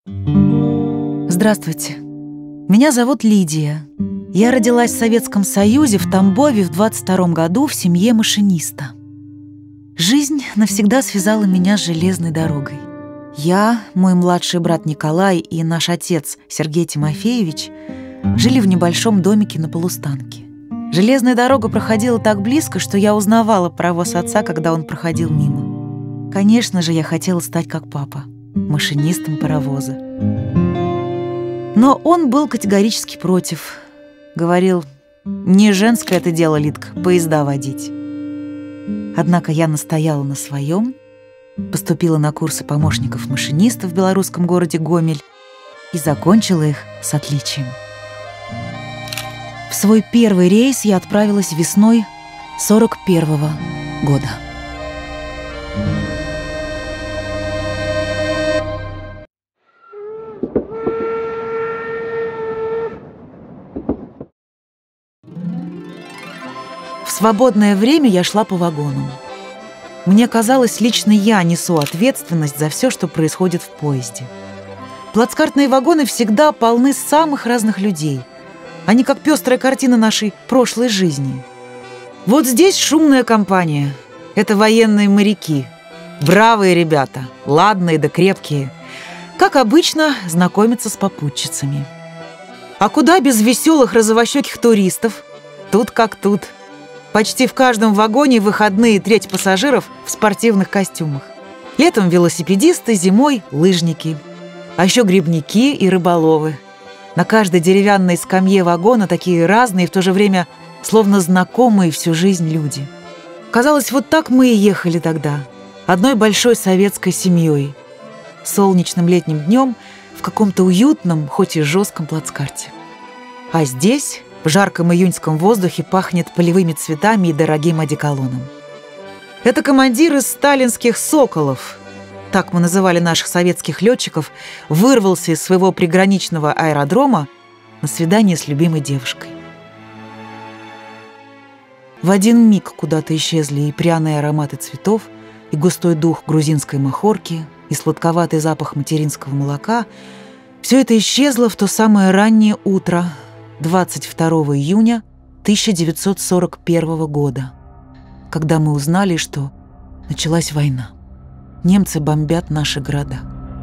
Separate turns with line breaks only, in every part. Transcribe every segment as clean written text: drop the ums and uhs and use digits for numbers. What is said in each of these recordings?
Здравствуйте. Меня зовут Лидия. Я родилась в Советском Союзе в Тамбове в 22 году в семье машиниста. Жизнь навсегда связала меня с железной дорогой. Я, мой младший брат Николай и наш отец Сергей Тимофеевич жили в небольшом домике на полустанке. Железная дорога проходила так близко, что я узнавала паровоз отца, когда он проходил мимо. Конечно же, я хотела стать как папа, машинистом паровоза. Но он был категорически против. Говорил: «Не женское это дело, Лидка, поезда водить». Однако я настояла на своем, поступила на курсы помощников машиниста в белорусском городе Гомель и закончила их с отличием. В свой первый рейс я отправилась весной 41-го года. В свободное время я шла по вагонам. Мне казалось, лично я несу ответственность за все, что происходит в поезде. Плацкартные вагоны всегда полны самых разных людей. Они как пестрая картина нашей прошлой жизни. Вот здесь шумная компания. Это военные моряки. Бравые ребята, ладные да крепкие. Как обычно, знакомятся с попутчицами. А куда без веселых розовощеких туристов? Тут как тут. Почти в каждом вагоне выходные треть пассажиров в спортивных костюмах. Летом велосипедисты, зимой лыжники. А еще грибники и рыболовы. На каждой деревянной скамье вагона такие разные и в то же время словно знакомые всю жизнь люди. Казалось, вот так мы и ехали тогда, одной большой советской семьей, солнечным летним днем в каком-то уютном, хоть и жестком плацкарте. А здесь в жарком июньском воздухе пахнет полевыми цветами и дорогим одеколоном. Это командир из сталинских «Соколов», так мы называли наших советских летчиков, вырвался из своего приграничного аэродрома на свидание с любимой девушкой. В один миг куда-то исчезли и пряные ароматы цветов, и густой дух грузинской махорки, и сладковатый запах материнского молока. Все это исчезло в то самое раннее утро 22 июня 1941 года, когда мы узнали, что началась война. Немцы бомбят наши города.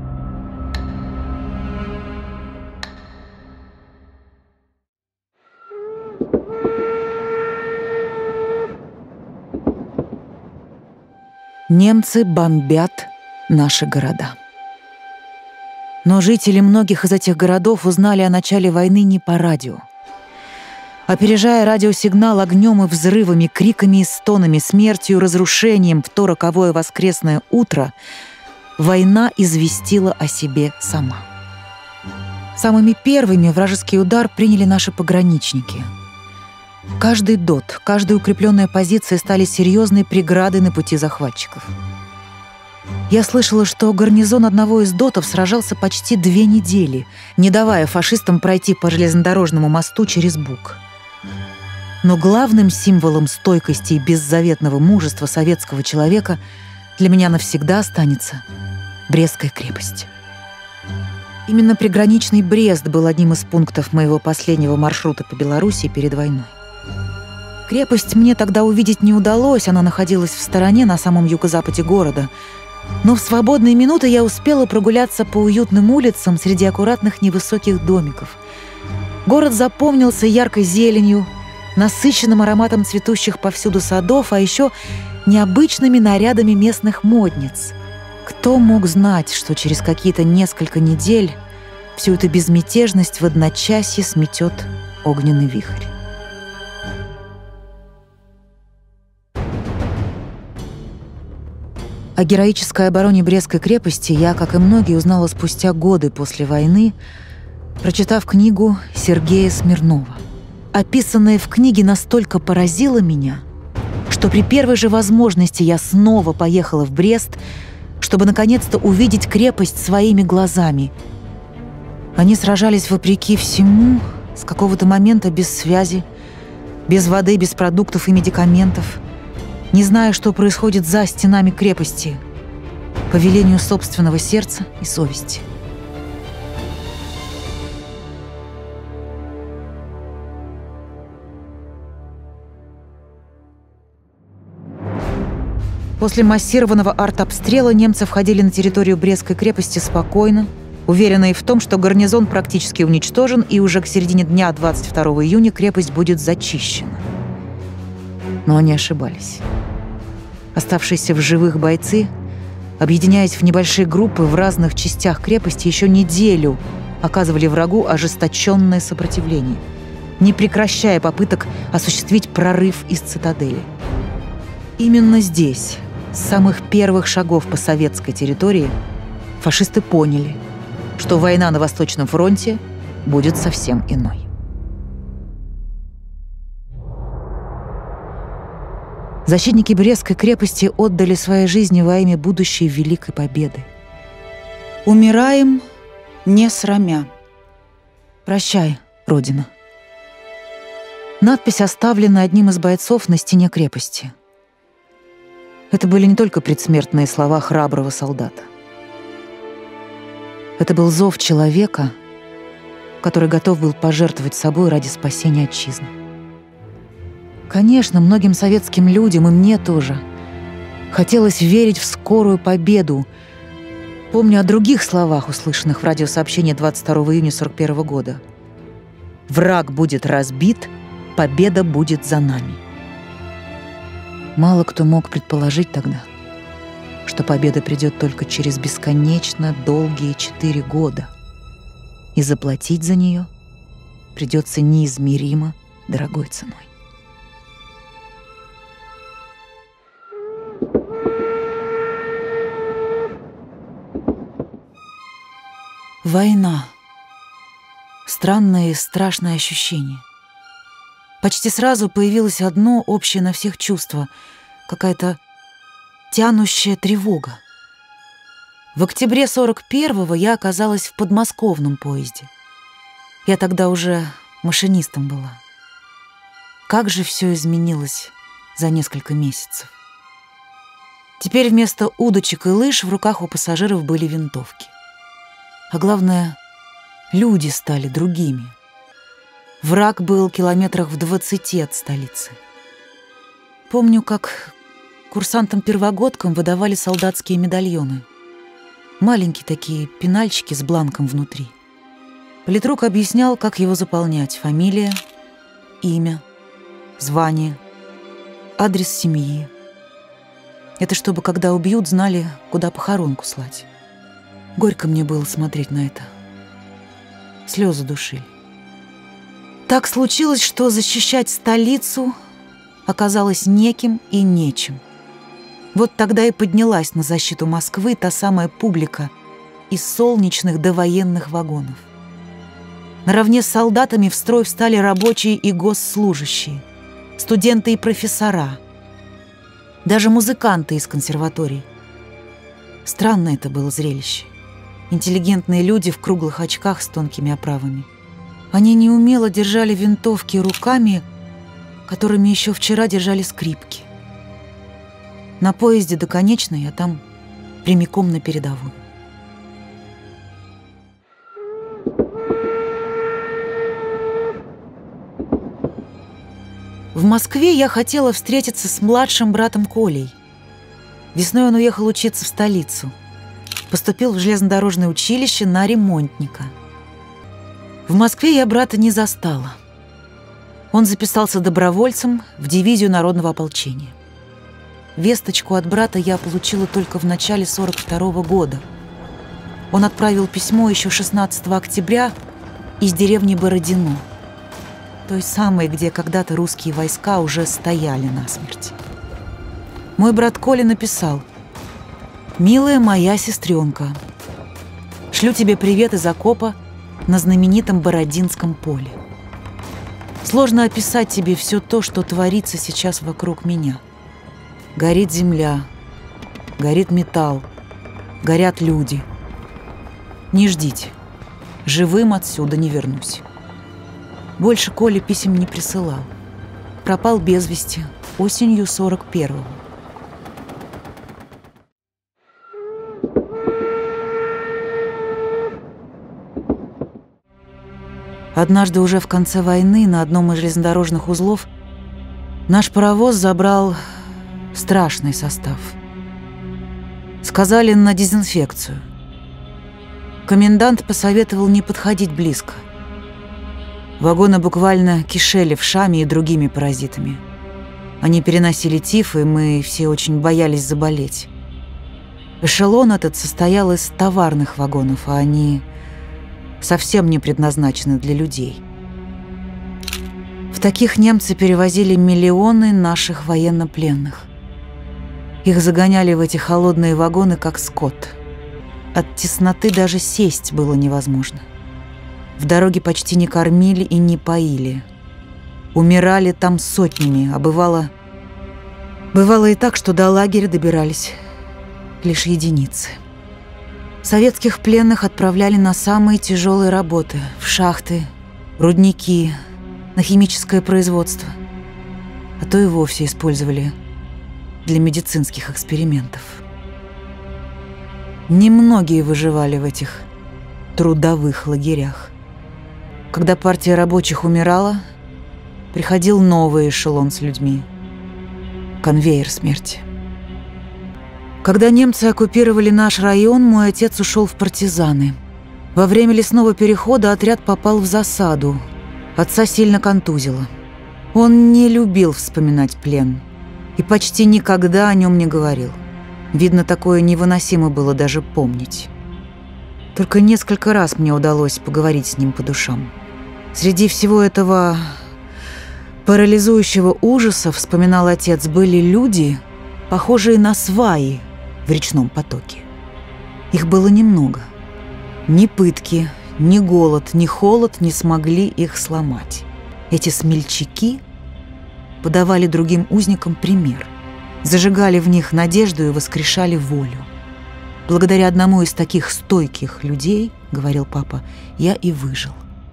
Немцы бомбят наши города. Но жители многих из этих городов узнали о начале войны не по радио. Опережая радиосигнал огнем и взрывами, криками и стонами, смертью и разрушением в то роковое воскресное утро, война известила о себе сама. Самыми первыми вражеский удар приняли наши пограничники. Каждый ДОТ, каждая укрепленная позиция стали серьезной преградой на пути захватчиков. Я слышала, что гарнизон одного из ДОТов сражался почти 2 недели, не давая фашистам пройти по железнодорожному мосту через Буг. Но главным символом стойкости и беззаветного мужества советского человека для меня навсегда останется Брестская крепость. Именно приграничный Брест был одним из пунктов моего последнего маршрута по Белоруссии перед войной. Крепость мне тогда увидеть не удалось, она находилась в стороне на самом юго-западе города. Но в свободные минуты я успела прогуляться по уютным улицам среди аккуратных невысоких домиков. Город запомнился яркой зеленью, насыщенным ароматом цветущих повсюду садов, а еще необычными нарядами местных модниц. Кто мог знать, что через какие-то несколько недель всю эту безмятежность в одночасье сметет огненный вихрь? О героической обороне Брестской крепости я, как и многие, узнала спустя годы после войны, прочитав книгу Сергея Смирнова. Описанное в книге настолько поразило меня, что при первой же возможности я снова поехала в Брест, чтобы наконец-то увидеть крепость своими глазами. Они сражались вопреки всему, с какого-то момента без связи, без воды, без продуктов и медикаментов, не зная, что происходит за стенами крепости, по велению собственного сердца и совести. После массированного артобстрела немцы входили на территорию Брестской крепости спокойно, уверенные в том, что гарнизон практически уничтожен, и уже к середине дня 22 июня крепость будет зачищена. Но они ошибались. Оставшиеся в живых бойцы, объединяясь в небольшие группы в разных частях крепости, еще неделю оказывали врагу ожесточенное сопротивление, не прекращая попыток осуществить прорыв из цитадели. Именно здесь, с самых первых шагов по советской территории, фашисты поняли, что война на Восточном фронте будет совсем иной. Защитники Брестской крепости отдали свои жизни во имя будущей великой победы.
Умираем, не срамя.
Прощай, Родина. Надпись оставлена одним из бойцов на стене крепости. Это были не только предсмертные слова храброго солдата. Это был зов человека, который готов был пожертвовать собой ради спасения отчизны. Конечно, многим советским людям, и мне тоже, хотелось верить в скорую победу. Помню о других словах, услышанных в радиосообщении 22 июня 1941 года. «Враг будет разбит, победа будет за нами». Мало кто мог предположить тогда, что победа придет только через бесконечно долгие 4 года, и заплатить за нее придется неизмеримо дорогой ценой. Война. Странное и страшное ощущение. Почти сразу появилось одно общее на всех чувство — какая-то тянущая тревога. В октябре 41-го я оказалась в подмосковном поезде. Я тогда уже машинистом была. Как же все изменилось за несколько месяцев. Теперь вместо удочек и лыж в руках у пассажиров были винтовки. А главное, люди стали другими. Враг был километрах в 20 от столицы. Помню, как курсантам-первогодкам выдавали солдатские медальоны. Маленькие такие пенальчики с бланком внутри. Политрук объяснял, как его заполнять: фамилия, имя, звание, адрес семьи. Это чтобы, когда убьют, знали, куда похоронку слать. Горько мне было смотреть на это. Слезы душили. Так случилось, что защищать столицу оказалось неким и нечем. Вот тогда и поднялась на защиту Москвы та самая публика из солнечных довоенных вагонов. Наравне с солдатами в строй встали рабочие и госслужащие, студенты и профессора, даже музыканты из консерваторий. Странное это было зрелище. Интеллигентные люди в круглых очках с тонкими оправами. Они неумело держали винтовки руками, которыми еще вчера держали скрипки. На поезде до Конечной, а там прямиком на передовую. В Москве я хотела встретиться с младшим братом Колей. Весной он уехал учиться в столицу. Поступил в железнодорожное училище на ремонтника. В Москве я брата не застала. Он записался добровольцем в дивизию народного ополчения. Весточку от брата я получила только в начале 42-го года. Он отправил письмо еще 16 октября из деревни Бородино, той самой, где когда-то русские войска уже стояли насмерть. Мой брат Коля написал: «Милая моя сестренка, шлю тебе привет из окопа на знаменитом Бородинском поле. Сложно описать тебе все то, что творится сейчас вокруг меня. Горит земля, горит металл, горят люди. Не ждите, живым отсюда не вернусь». Больше Коля писем не присылал. Пропал без вести осенью 41-го. Однажды уже в конце войны на одном из железнодорожных узлов наш паровоз забрал страшный состав. Сказали на дезинфекцию. Комендант посоветовал не подходить близко. Вагоны буквально кишели вшами и другими паразитами. Они переносили тиф, и мы все очень боялись заболеть. Эшелон этот состоял из товарных вагонов, а они совсем не предназначены для людей. В таких немцы перевозили миллионы наших военнопленных. Их загоняли в эти холодные вагоны, как скот. От тесноты даже сесть было невозможно. В дороге почти не кормили и не поили. Умирали там сотнями, а бывало и так, что до лагеря добирались лишь единицы. Советских пленных отправляли на самые тяжелые работы, в шахты, рудники, на химическое производство, а то и вовсе использовали для медицинских экспериментов. Немногие выживали в этих трудовых лагерях. Когда партия рабочих умирала, приходил новый эшелон с людьми. Конвейер смерти. Когда немцы оккупировали наш район, мой отец ушел в партизаны. Во время лесного перехода отряд попал в засаду. Отца сильно контузило. Он не любил вспоминать плен и почти никогда о нем не говорил. Видно, такое невыносимо было даже помнить. Только несколько раз мне удалось поговорить с ним по душам. Среди всего этого парализующего ужаса, вспоминал отец, были люди, похожие на сваи в речном потоке. Их было немного. Ни пытки, ни голод, ни холод не смогли их сломать. Эти смельчаки подавали другим узникам пример, зажигали в них надежду и воскрешали волю. Благодаря одному из таких стойких людей, говорил папа, я и выжил.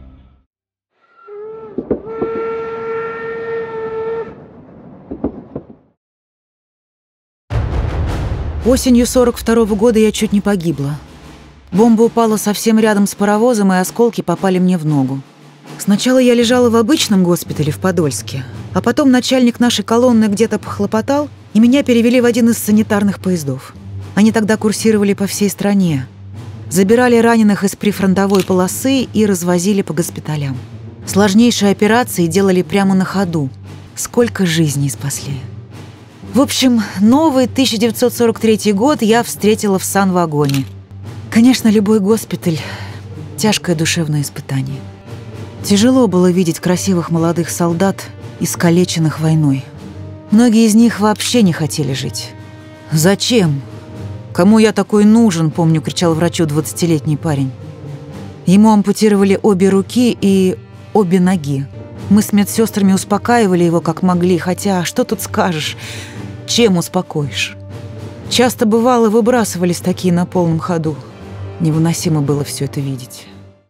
Осенью 42-го года я чуть не погибла. Бомба упала совсем рядом с паровозом, и осколки попали мне в ногу. Сначала я лежала в обычном госпитале в Подольске, а потом начальник нашей колонны где-то похлопотал, и меня перевели в один из санитарных поездов. Они тогда курсировали по всей стране. Забирали раненых из прифронтовой полосы и развозили по госпиталям. Сложнейшие операции делали прямо на ходу. Сколько жизней спасли. В общем, новый 1943 год я встретила в санвагоне. Конечно, любой госпиталь – тяжкое душевное испытание. Тяжело было видеть красивых молодых солдат, искалеченных войной. Многие из них вообще не хотели жить. «Зачем? Кому я такой нужен?» – помню, кричал врачу 20-летний парень. Ему ампутировали обе руки и обе ноги. Мы с медсестрами успокаивали его как могли, хотя что тут скажешь, чем успокоишь? Часто бывало выбрасывались такие на полном ходу. Невыносимо было все это видеть.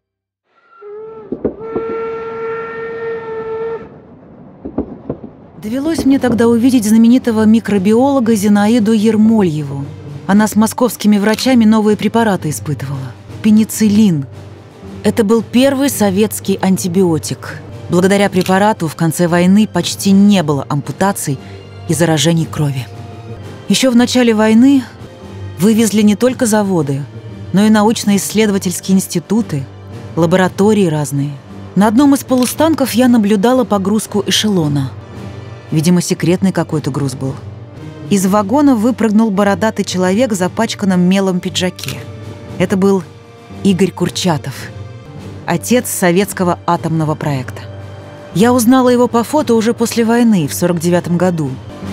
Довелось мне тогда увидеть знаменитого микробиолога Зинаиду Ермольеву. Она с московскими врачами новые препараты испытывала. Пенициллин. Это был первый советский антибиотик. Благодаря препарату в конце войны почти не было ампутаций и заражений крови. Еще в начале войны вывезли не только заводы, но и научно-исследовательские институты, лаборатории разные. На одном из полустанков я наблюдала погрузку эшелона. Видимо, секретный какой-то груз был. Из вагона выпрыгнул бородатый человек в запачканном мелом пиджаке. Это был Игорь Курчатов, отец советского атомного проекта. Я узнала его по фото уже после войны, в 49-м году.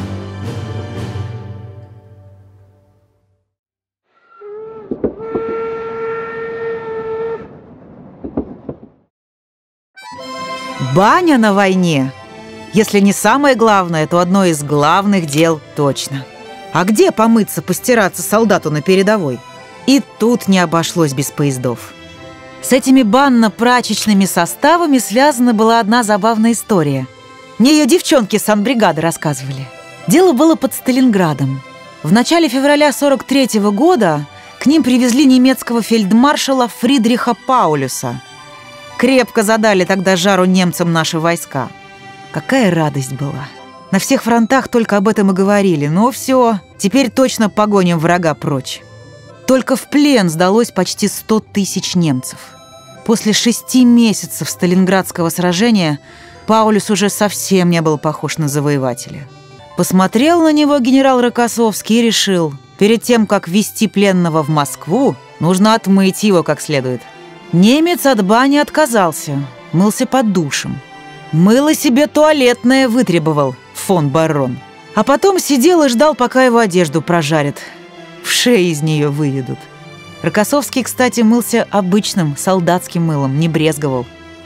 Баня на войне. Если не самое главное, то одно из главных дел точно. А где помыться, постираться солдату на передовой? И тут не обошлось без поездов. С этими банно-прачечными составами связана была одна забавная история. Мне ее девчонки с санбригады рассказывали. Дело было под Сталинградом. В начале февраля 43-го года к ним привезли немецкого фельдмаршала Фридриха Паулюса. Крепко задали тогда жару немцам наши войска. Какая радость была. На всех фронтах только об этом и говорили. Ну все, теперь точно погоним врага прочь. Только в плен сдалось почти 100 тысяч немцев. После 6 месяцев Сталинградского сражения Паулюс уже совсем не был похож на завоевателя. Посмотрел на него генерал Рокоссовский и решил, перед тем, как везти пленного в Москву, нужно отмыть его как следует. Немец от бани отказался, мылся под душем. Мыло себе туалетное вытребовал фон барон. А потом сидел и ждал, пока его одежду прожарят. Вшей из нее выведут. Рокоссовский, кстати, мылся обычным солдатским мылом, не брезговал.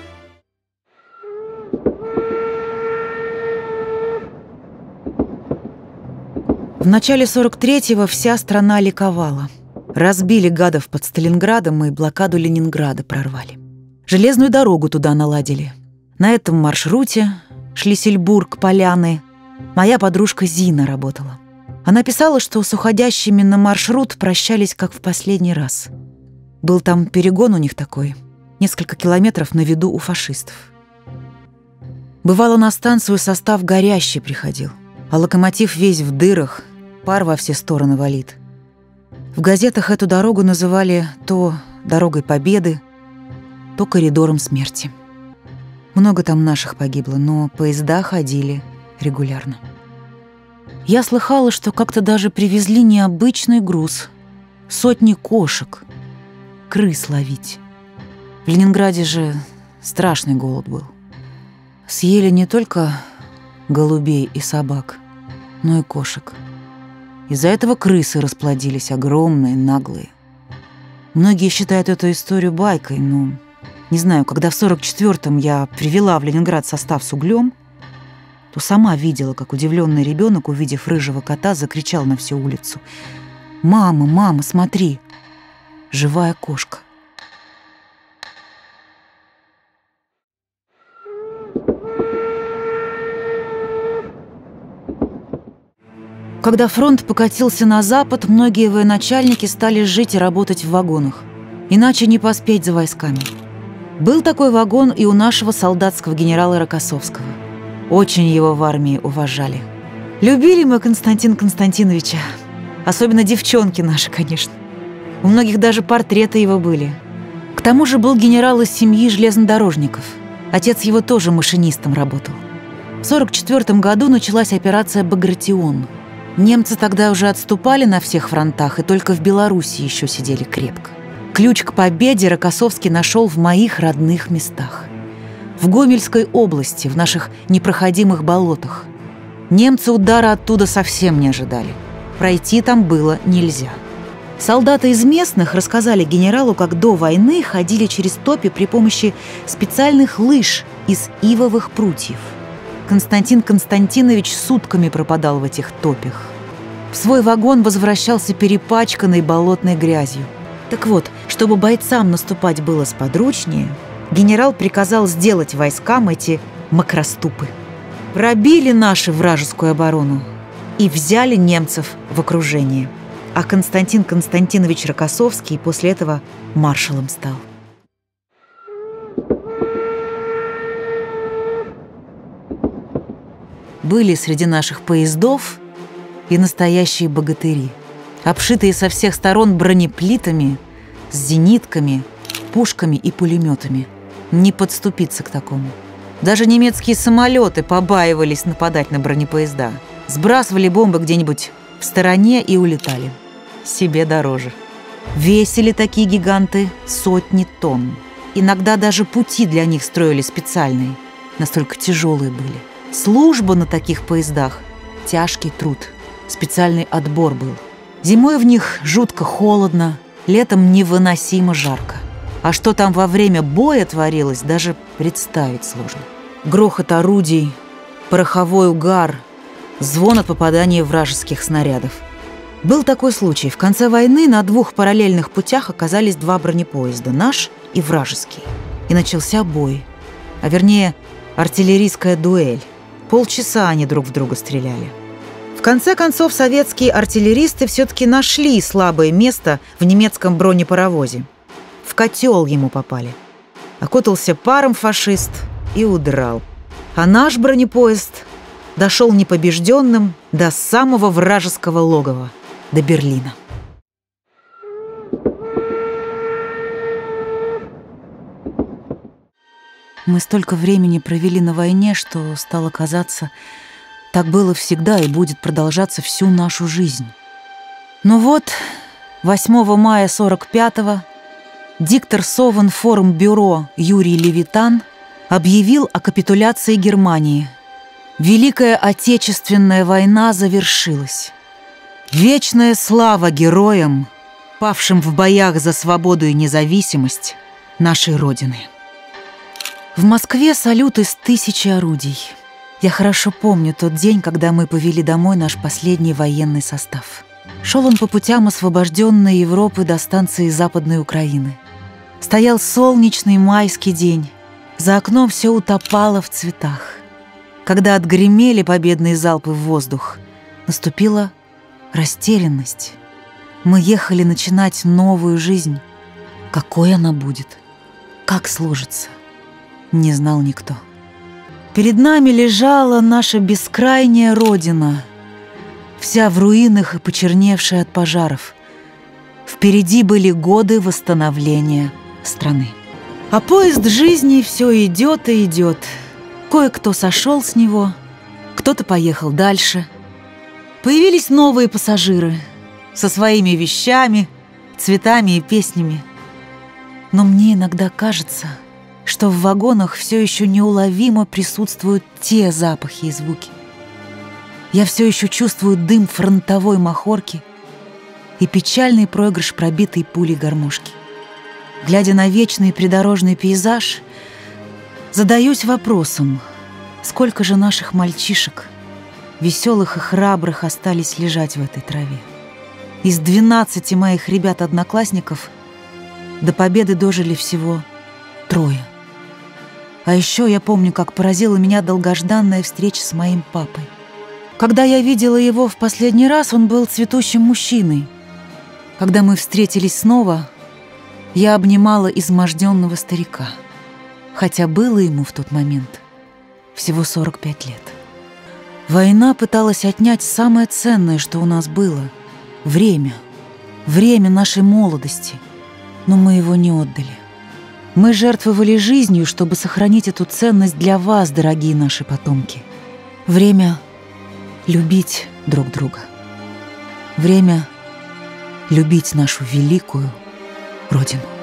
В начале 43-го вся страна ликовала. Разбили гадов под Сталинградом и блокаду Ленинграда прорвали. Железную дорогу туда наладили. На этом маршруте Шлиссельбург-Поляны моя подружка Зина работала. Она писала, что с уходящими на маршрут прощались как в последний раз. Был там перегон у них такой, несколько километров на виду у фашистов. Бывало, на станцию состав горящий приходил, а локомотив весь в дырах, пар во все стороны валит. В газетах эту дорогу называли то «Дорогой Победы», то «Коридором смерти». Много там наших погибло, но поезда ходили регулярно. Я слыхала, что как-то даже привезли необычный груз. Сотни кошек. Крыс ловить. В Ленинграде же страшный голод был. Съели не только голубей и собак, но и кошек. Из-за этого крысы расплодились, огромные, наглые. Многие считают эту историю байкой, но, не знаю, когда в 44-м я привела в Ленинград состав с углем, то сама видела, как удивленный ребенок, увидев рыжего кота, закричал на всю улицу: «Мама, мама, смотри! Живая кошка!» Когда фронт покатился на запад, многие военачальники стали жить и работать в вагонах. Иначе не поспеть за войсками. Был такой вагон и у нашего солдатского генерала Рокоссовского. Очень его в армии уважали. Любили мы Константина Константиновича. Особенно девчонки наши, конечно. У многих даже портреты его были. К тому же был генерал из семьи железнодорожников. Отец его тоже машинистом работал. В 44 году началась операция «Багратион». Немцы тогда уже отступали на всех фронтах и только в Беларуси еще сидели крепко. Ключ к победе Рокоссовский нашел в моих родных местах. В Гомельской области, в наших непроходимых болотах. Немцы удара оттуда совсем не ожидали. Пройти там было нельзя. Солдаты из местных рассказали генералу, как до войны ходили через топи при помощи специальных лыж из ивовых прутьев. Константин Константинович сутками пропадал в этих топях. В свой вагон возвращался перепачканный болотной грязью. Так вот, чтобы бойцам наступать было сподручнее, генерал приказал сделать войскам эти макроступы. Пробили наши вражескую оборону и взяли немцев в окружение. А Константин Константинович Рокоссовский после этого маршалом стал. Были среди наших поездов и настоящие богатыри, обшитые со всех сторон бронеплитами, с зенитками, пушками и пулеметами. Не подступиться к такому. Даже немецкие самолеты побаивались нападать на бронепоезда. Сбрасывали бомбы где-нибудь в стороне и улетали. Себе дороже. Весили такие гиганты сотни тонн. Иногда даже пути для них строили специальные. Настолько тяжелые были. Служба на таких поездах – тяжкий труд. Специальный отбор был. Зимой в них жутко холодно, летом невыносимо жарко. А что там во время боя творилось, даже представить сложно. Грохот орудий, пороховой угар, звон от попадания вражеских снарядов. Был такой случай. В конце войны на 2 параллельных путях оказались 2 бронепоезда – наш и вражеский. И начался бой. А вернее, артиллерийская дуэль. Полчаса они друг в друга стреляли. В конце концов, советские артиллеристы все-таки нашли слабое место в немецком бронепаровозе. В котел ему попали. Окутался паром фашист и удрал. А наш бронепоезд дошел непобежденным до самого вражеского логова, до Берлина. Мы столько времени провели на войне, что стало казаться, так было всегда и будет продолжаться всю нашу жизнь. Но вот 8 мая 45-го диктор Совинформбюро Юрий Левитан объявил о капитуляции Германии. Великая Отечественная война завершилась. Вечная слава героям, павшим в боях за свободу и независимость нашей Родины. В Москве салют из 1000 орудий. Я хорошо помню тот день, когда мы повели домой наш последний военный состав. Шел он по путям освобожденной Европы до станции Западной Украины. Стоял солнечный майский день. За окном все утопало в цветах. Когда отгремели победные залпы в воздух, наступила растерянность. Мы ехали начинать новую жизнь. Какой она будет? Как сложится? Не знал никто. Перед нами лежала наша бескрайняя родина, вся в руинах и почерневшая от пожаров. Впереди были годы восстановления страны. А поезд жизни все идет и идет. Кое-кто сошел с него, кто-то поехал дальше. Появились новые пассажиры со своими вещами, цветами и песнями. Но мне иногда кажется, что в вагонах все еще неуловимо присутствуют те запахи и звуки. Я все еще чувствую дым фронтовой махорки и печальный проигрыш пробитой пулей гармошки. Глядя на вечный придорожный пейзаж, задаюсь вопросом, сколько же наших мальчишек, веселых и храбрых, остались лежать в этой траве. Из 12 моих ребят-одноклассников до победы дожили всего 3. А еще я помню, как поразила меня долгожданная встреча с моим папой. Когда я видела его в последний раз, он был цветущим мужчиной. Когда мы встретились снова, я обнимала изможденного старика, хотя было ему в тот момент всего 45 лет. Война пыталась отнять самое ценное, что у нас было — время. Время нашей молодости, но мы его не отдали. Мы жертвовали жизнью, чтобы сохранить эту ценность для вас, дорогие наши потомки. Время любить друг друга. Время любить нашу великую Родину.